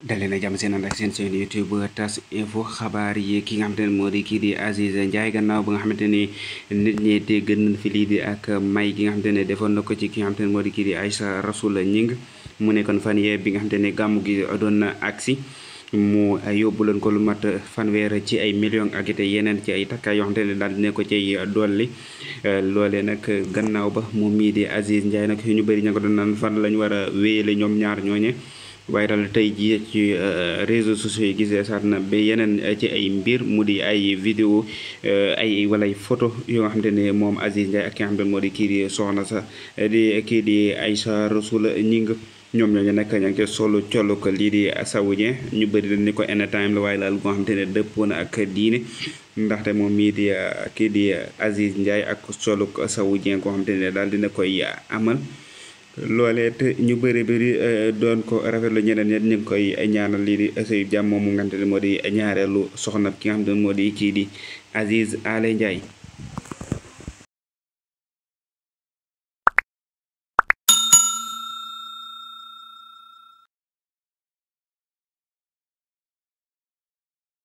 dalee na jàmm seen ànd ak seen YouTube tas info xabaar yi ki nga xamante ne moo di kii di Aziz Ndiaye gannaaw ba nga xamante ni nit ñi dégg nañ fi lii di ak may gi nga xamante ne defoon na ko ci ki nga xamante ne moo di kii di Aïssa Rassoul Gningue mu nekkoon fan yee bi nga xamante ne gàmmu gi doon na agsi mu yóbbu leen ko lu mat fanweer ci ay millions ak it yeneen ci ay takkaay yoo xamante ne daal dina ko ciy dolli loolee nag gannaaw ba mu mii di Aziz Ndiaye nag ñu bëri ña ko doon naan fan lañ war a wéyale ñoom ñaar ñooñe waaye daal tey jii ci réseaux sociaux yi gisee saat na ba yeneen ci ay mbir mu di ay vidéo ay wala ay photo yoo nga xamante ne moom Aziz Ndiaye ak ki nga xamante ne moo di kii di soxna sa di kii di Aïssa Rassoul Gningue ñoom ñooñu nag ña ngi solo collu ko lii di saoudien ñu bëri dañ ni ko anytime la waaye daal goo xamante ne dëppoo na ak diine ndaxte moom mii di kii di Aziz Ndiaye ak solo saoudien goo xamante ne daal dina koy amal loolee te ñu bëri doon ko rafetlu ñeneen ñi ñu ngi koy ñaanal lii di sëy jàmm moom mu ngante ne moo di ñaareelu soxna ki nga xam ne moo di kii di Aziz Ndiaye